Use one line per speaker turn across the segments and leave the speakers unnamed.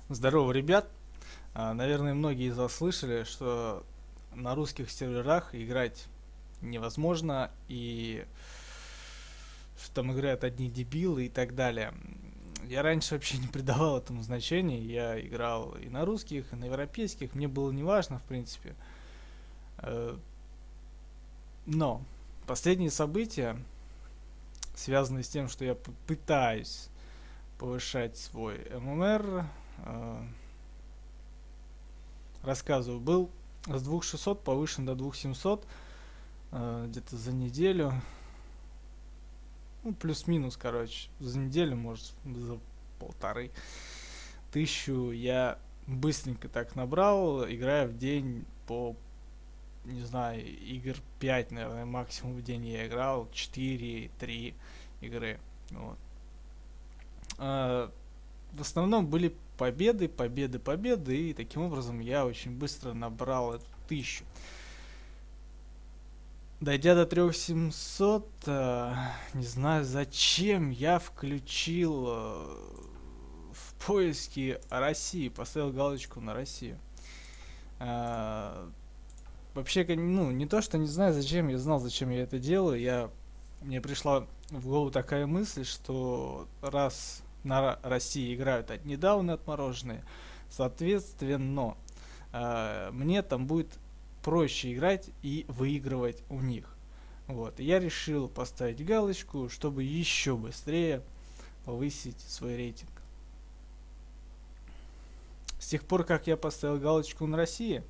Здорово, ребят! Наверное, многие из вас слышали, что на русских серверах играть невозможно, и что там играют одни дебилы и так далее. Я раньше вообще не придавал этому значения, я играл и на русских, и на европейских, мне было неважно, в принципе. Э, Но последние события, связанные с тем, что я пытаюсь повышать свой ММР, рассказываю, был с 2600 повышен до 2700 где-то за неделю. Ну, плюс-минус, короче. За неделю, может, за 1500 я быстренько так набрал, играя в день по, не знаю, игр 5, наверное, максимум в день я играл, 4-3 игры. Вот. В основном были победы, победы, победы, и таким образом я очень быстро набрал эту 1000. Дойдя до 3700, не знаю зачем, я включил в поиске России, поставил галочку на Россию. Вообще, ну, не то, что не знаю зачем, я знал, зачем я это делаю. Мне пришла в голову такая мысль, что раз на России играют одни дауны отмороженные, соответственно, мне там будет проще играть и выигрывать у них. Вот. И я решил поставить галочку, чтобы еще быстрее повысить свой рейтинг. С тех пор, как я поставил галочку на России,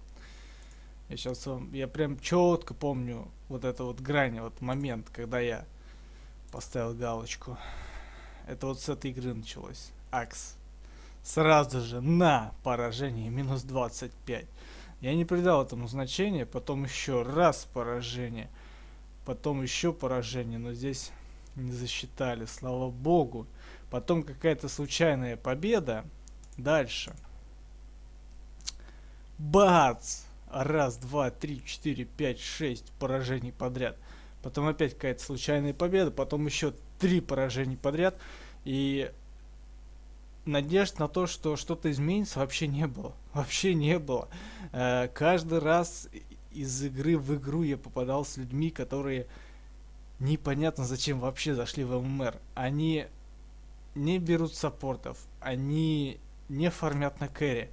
я прям четко помню вот это вот грань, вот момент, когда я поставил галочку. Это вот с этой игры началось. Акс. Сразу же на поражение минус 25. Я не придал этому значения, потом еще раз поражение, потом еще поражение, но здесь не засчитали, слава богу. Потом какая-то случайная победа. Дальше. Бац! Раз, два, три, четыре, пять, шесть поражений подряд. Потом опять какая-то случайная победа, потом еще 3 поражений подряд. И надежд на то, что что-то изменится, вообще не было. Вообще не было. Каждый раз из игры в игру я попадал с людьми, которые непонятно зачем вообще зашли в ММР. Они не берут саппортов, они не фармят на кэри.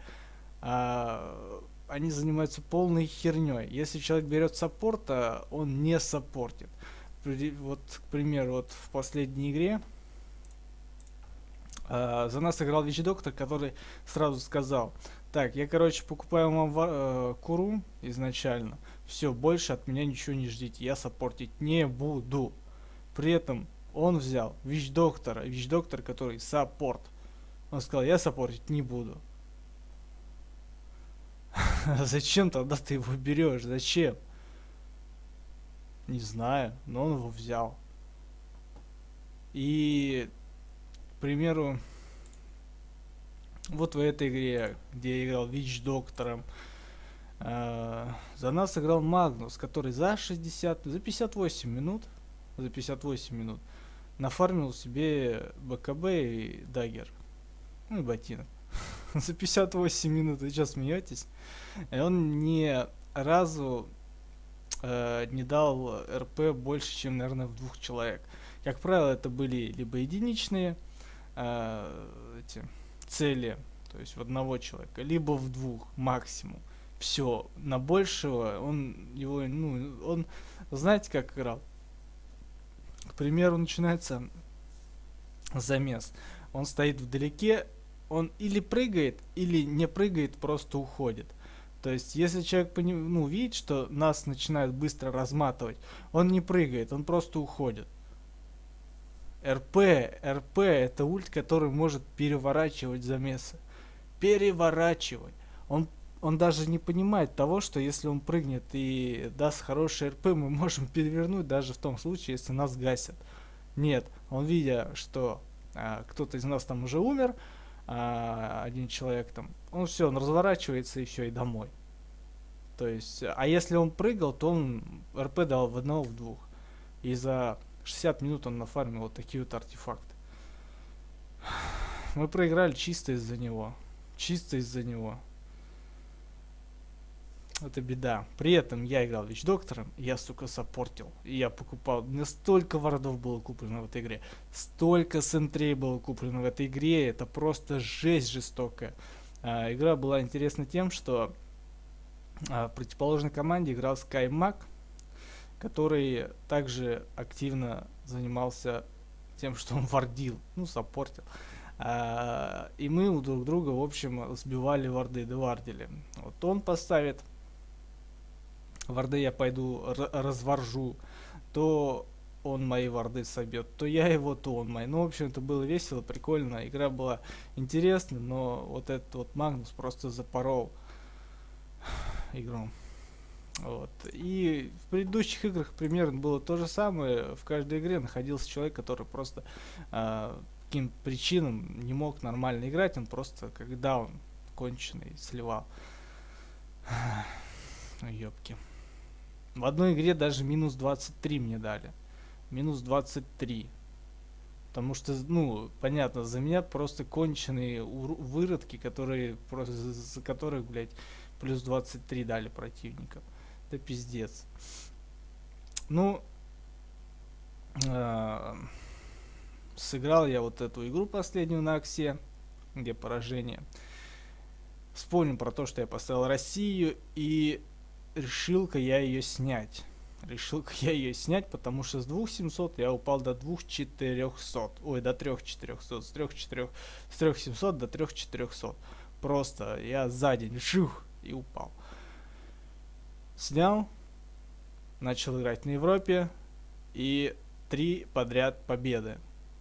Они занимаются полной херней. Если человек берет саппорта, он не саппортит. Вот, к примеру, вот в последней игре за нас играл Вич-доктор, который сразу сказал: так, я, короче, покупаю вам куру изначально. Все, больше от меня ничего не ждите. Я саппортить не буду. При этом он взял Вич-доктора, Вич-доктор, который саппорт. Он сказал: я саппортить не буду. Зачем тогда ты его берешь? Зачем? Не знаю, но он его взял. И, к примеру, вот в этой игре, где я играл Вич-доктором, за нас играл Магнус, который за 58 минут нафармил себе БКБ и дагер. Ну и ботинок. За 58 минут, вы что, смеетесь? И он ни разу не дал РП больше, чем, наверное, в 2 человек. Как правило, это были либо единичные цели, то есть в одного человека, либо в 2 максимум. Все, на большего он, знаете, как играл? К примеру, начинается замес. Он стоит вдалеке, он или прыгает, или не прыгает, просто уходит. То есть, если человек видит, что нас начинают быстро разматывать, он не прыгает, он просто уходит. РП это ульт, который может переворачивать замесы. Переворачивать. Он даже не понимает того, что если он прыгнет и даст хороший РП, мы можем перевернуть даже в том случае, если нас гасят. Нет, он, видя, что кто-то из нас там уже умер, один человек там, он разворачивается и все, и домой. То есть, а если он прыгал, то он РП дал в одного, в 2. И за 60 минут он нафармил вот такие вот артефакты. Мы проиграли чисто из-за него. Чисто из-за него. Это беда. При этом я играл Вич Доктором, и я, сука, саппортил. И я покупал. У меня столько вардов было куплено в этой игре. Столько сентрей было куплено в этой игре. Это просто жесть жестокая. Игра была интересна тем, что в противоположной команде играл SkyMag, который также активно занимался тем, что он вардил, ну, саппортил. И мы у друг друга, в общем, сбивали варды, довардили. Вот он поставит варды, я пойду разворжу, то он мои варды собьет, то я его, то он мои. Ну, в общем, это было весело, прикольно, игра была интересна, но вот этот вот Магнус просто запорол игру. Вот. И в предыдущих играх примерно было то же самое. В каждой игре находился человек, который просто каким причинам не мог нормально играть, он просто, когда он конченый, сливал. Ёбки. В одной игре даже минус 23 мне дали. Минус 23. Потому что, ну, понятно, за меня просто конченые выродки, которые просто за которых, блядь, плюс 23 дали противникам. Это пиздец. Ну, сыграл я вот эту игру последнюю на Оксе, где поражение. Вспомнил про то, что я поставил Россию, и решил-ка я ее снять. Потому что с 2700 я упал до 2400. Ой, до 3400. С 3700 до 3400. Просто я за день шух и упал. Снял, начал играть на Европе, и 3 подряд победы.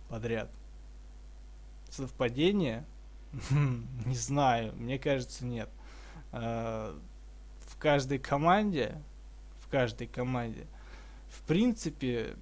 Совпадение? Не знаю, мне кажется, нет. В каждой команде, в принципе,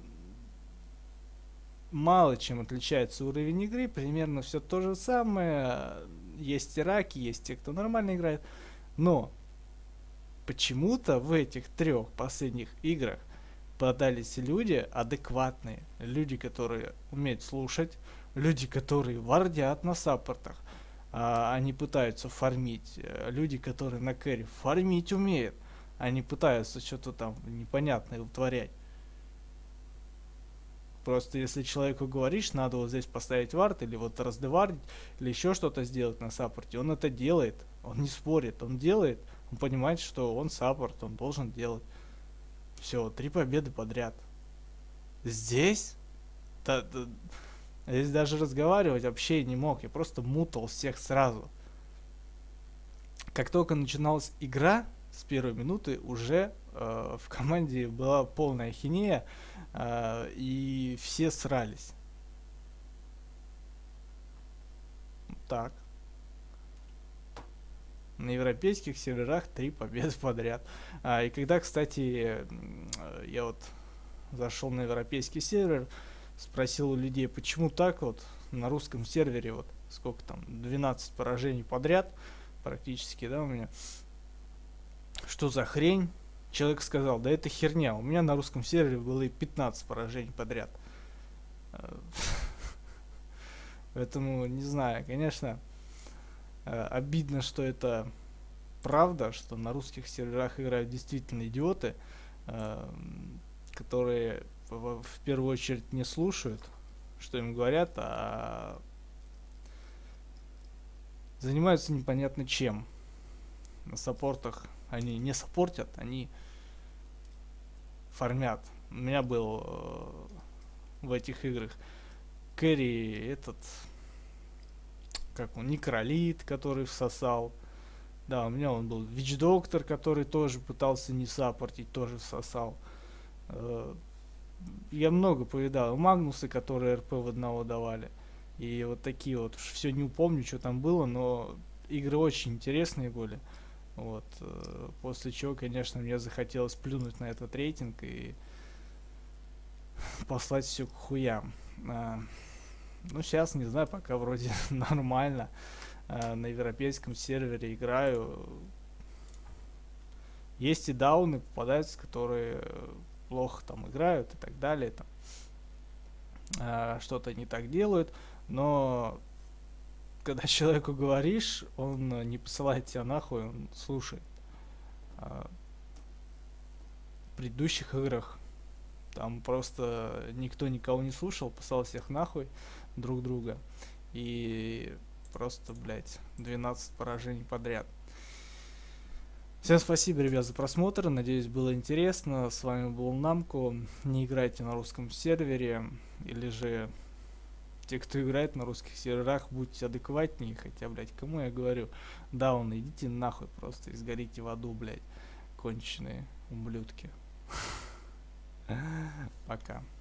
мало чем отличается уровень игры, примерно все то же самое. Есть раки, есть те, кто нормально играет, но почему-то в этих 3 последних играх попадались люди адекватные, люди, которые умеют слушать, люди, которые вардят на саппортах, они пытаются фармить, люди, которые на кэри фармить умеют, они пытаются что-то там непонятное вытворять. Просто если человеку говоришь, надо вот здесь поставить вард, или вот раздевардить, или еще что-то сделать на саппорте, он это делает, он не спорит, он делает, он понимает, что он саппорт, он должен делать. Все, 3 победы подряд. Здесь? Здесь даже разговаривать вообще не мог, я просто мутал всех сразу. Как только начиналась игра, с первой минуты уже в команде была полная ахинея, и все срались. Так. На европейских серверах 3 победы подряд. И когда, кстати, я вот зашел на европейский сервер, спросил у людей, почему так вот на русском сервере вот сколько там, 12 поражений подряд практически, да, у меня. Что за хрень? Человек сказал, да это херня, у меня на русском сервере было и 15 поражений подряд. Поэтому, не знаю, конечно, обидно, что это правда, что на русских серверах играют действительно идиоты, которые в первую очередь не слушают, что им говорят, а занимаются непонятно чем. На саппортах они не саппортят, они фармят. У меня был в этих играх кэри этот, как он, Некролит, который всосал. Да, у меня он был Вич Доктор, который тоже пытался не саппортить, тоже всосал. Я много повидал. Магнусы, которые РП в одного давали. И вот такие вот. Все не упомню, что там было, но игры очень интересные были. Вот. После чего, конечно, мне захотелось плюнуть на этот рейтинг и послать все к хуям. Ну, сейчас, не знаю, пока вроде нормально. На европейском сервере играю. Есть и дауны, попадаются, которые плохо там играют и так далее. Там, что-то не так делают. Но когда человеку говоришь, он не посылает тебя нахуй, он слушает. А в предыдущих играх там просто никто никого не слушал, посылал всех нахуй друг друга. И просто, блядь, 12 поражений подряд. Всем спасибо, ребят, за просмотр. Надеюсь, было интересно. С вами был Намко. Не играйте на русском сервере. Или же те, кто играет на русских серверах, будьте адекватнее. Хотя, блядь, кому я говорю? Даун, идите нахуй просто и сгорите в аду, блядь. Конченые ублюдки. Пока.